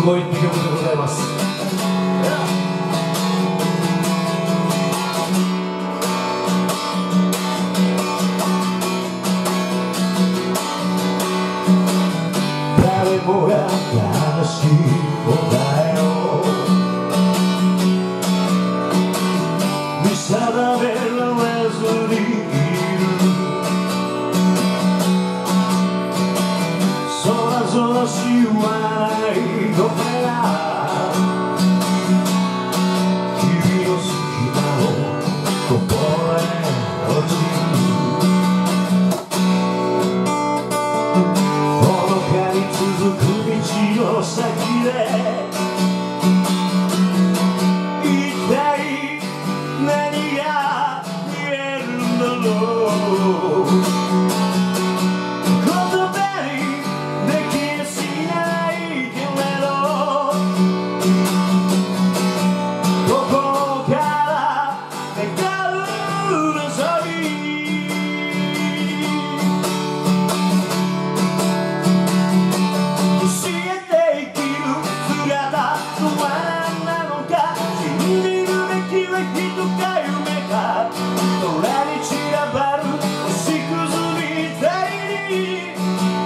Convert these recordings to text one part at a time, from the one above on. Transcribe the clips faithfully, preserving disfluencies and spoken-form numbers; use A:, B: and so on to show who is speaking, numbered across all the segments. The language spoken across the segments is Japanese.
A: ごいって曲でございます。誰もが悲しい答えを見定められずにいる。そらそらしはないのかな。君の隙間をこぼれ落ちる。ほのかに続く道の先で一体何が見えるんだろう。言葉にできやしないけれど、ここから願う望み、教えて生きる姿とは何なのか。信じるべきは人か夢か。空に散らばる星屑みたいに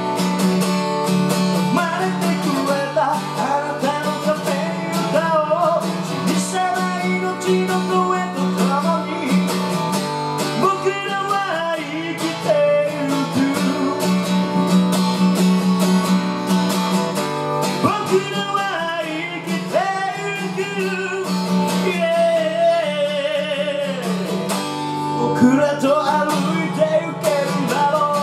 A: 生まれてくれたあなたのために歌おう。小さな命の声とともに僕らは生きてゆく。僕らは生きてゆく、yeah、僕らと歩いてゆけるんだろう。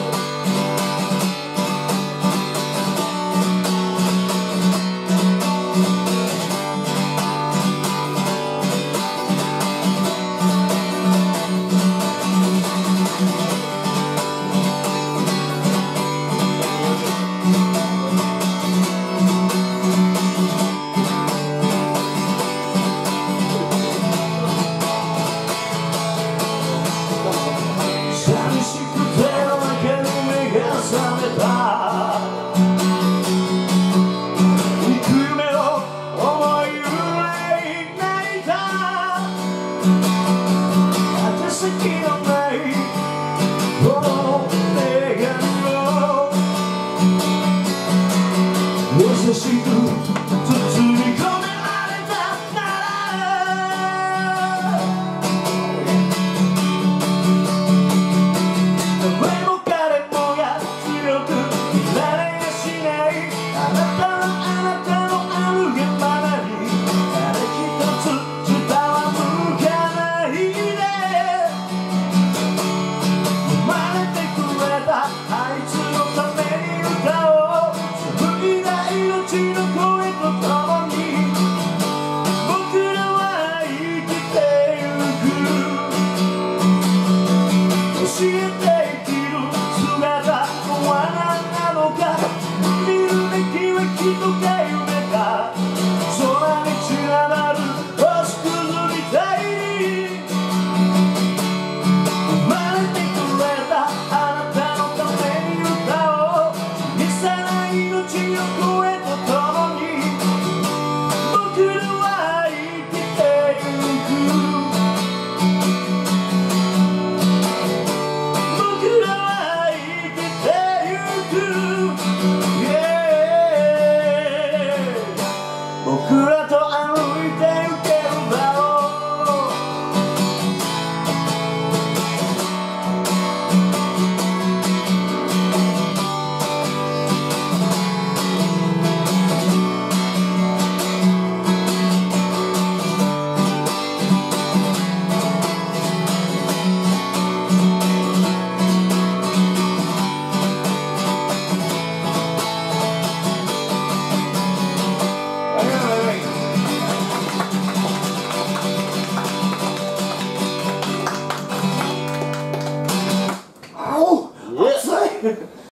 A: 寂しくてだけに目が覚めた。行く夢を思い揺らい泣いた。果て先のないこの願いを優しく包み込められたなら、誰も彼もが強くいられやしない。あなたはあなたのあるがままに誰一つ下は向かないで。生まれてくれたあいつのために歌おう。紡いだ命の声とともに僕らは生きてゆく。教えて生きる姿とは何なのか。見るべきは人か夢か。空に散らばる星屑みたいに生まれてくれたあなたのために歌おう。小さな命の声とともに僕らは生きてゆく。僕らは生きてゆく、yeah、僕らと歩いてゆけるだろう。